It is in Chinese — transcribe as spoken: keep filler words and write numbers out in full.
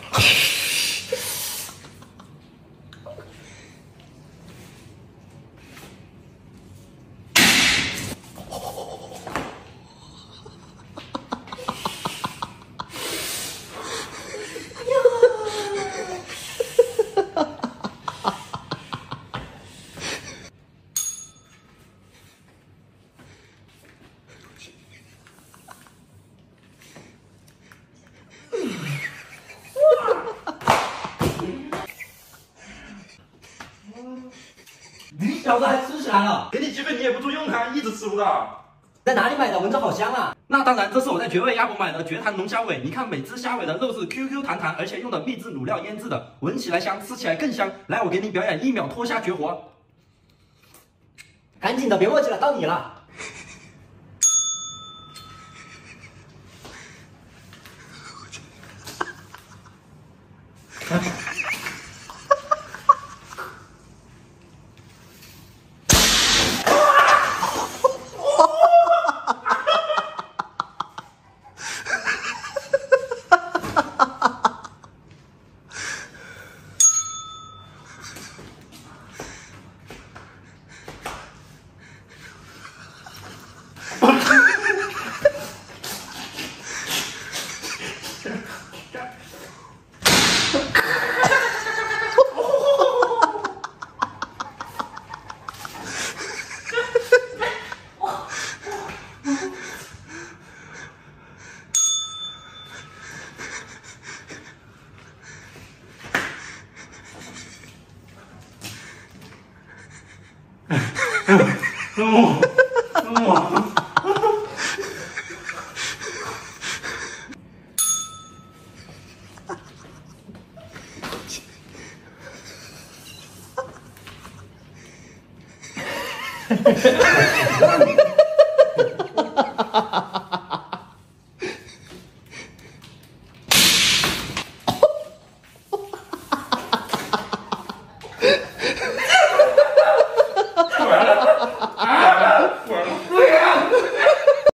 你小子还吃起来了？ 给你几份你也不注用它，一直吃不到。 在哪里买的？闻着好香啊！ 那当然，这是我在绝味鸭脖买的绝弹龙虾尾。你看每只虾尾的肉是 Q Q 弹弹，而且用的秘制卤料腌制的，闻起来香，吃起来更香。来，我给你表演一秒脱虾绝活。 赶紧的，别墨迹了，到你了。 嗯嗯哈哈哈哈哈！